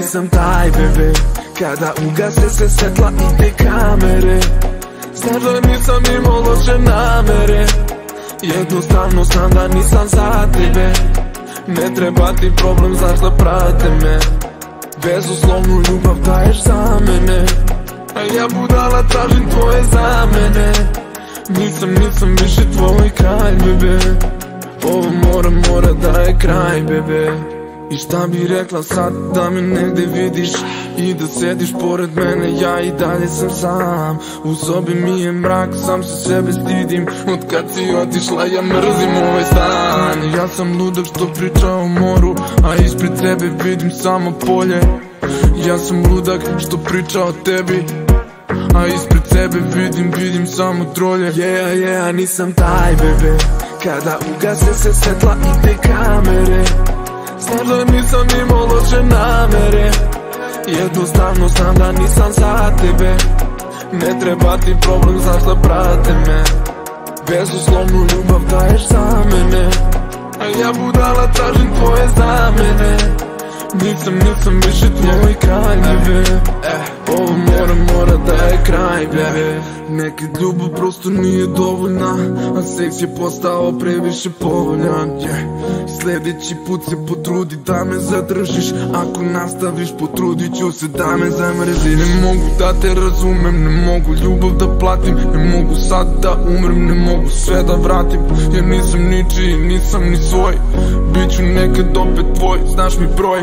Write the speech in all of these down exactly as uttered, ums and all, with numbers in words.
nisam taj bebe. Kada ugase se svetla i te kamere, znaš da nisam imao loše namere. Jednostavno znam da nisam za tebe. Ne treba ti problem, znaš da prate me. Bezuslovnu ljubav daješ za mene, a ja budala tražim tvoje zamene. Nisam, nisam više tvoj kraj bebe. Ovo mora, mora da je kraj bebe. I šta bi rekla sad da me negde vidiš i da sediš pored mene, ja i dalje sam sam. U sobi mi je mrak, sam se sebe stidim. Od kad si otišla ja mrzim ovaj stan. Ja sam ludak što priča o moru, a ispred sebe vidim samo polje. Ja sam ludak što priča o tebi, a ispred sebe vidim, vidim samo trolje. Yeah, yeah, nisam taj bebe. Kada ugase se svetla i te kamere, znaš da nisam imao loše namere. Jednostavno znam da nisam za tebe. Ne treba ti problem, znaš da prate me. Bezuslovnu ljubav daješ za mene, a ja budala tražim tvoje zamene. Nisam, nisam više tvoj kraj bebe. Eh, ovo mora, mora da je kraj bebe. Nekad ljubav prosto nije dovoljna, a seks je postao previše povoljan, yeah. Sljedeći put se potrudi da me zadržiš. Ako nastaviš potrudit ću se da me zamrzi. Ne mogu da te razumem, ne mogu ljubav da platim. Ne mogu sad da umrem, ne mogu sve da vratim. Jer nisam ničiji, nisam ni svoj. Biću nekad opet tvoj, znaš mi broj.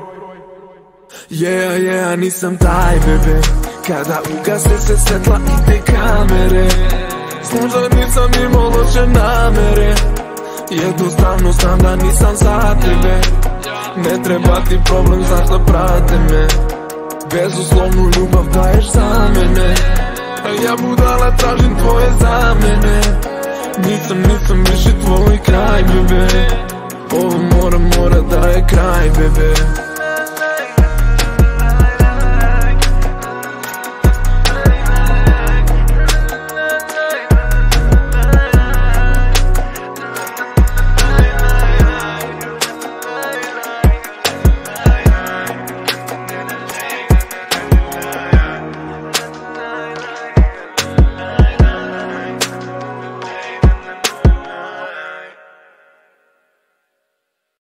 Yeah, yeah, nisam taj bebe. Kada ugase se svetla i te kamere, znaš da nisam imao loše namere. Jednostavno znam da nisam za tebe. Ne treba ti problem, znaš da prate me. Bezuslovnu ljubav daješ za mene, a ja budala tražim tvoje zamene. Nisam, nisam više tvoj kraj bebe. Ovo mora, mora da je kraj bebe.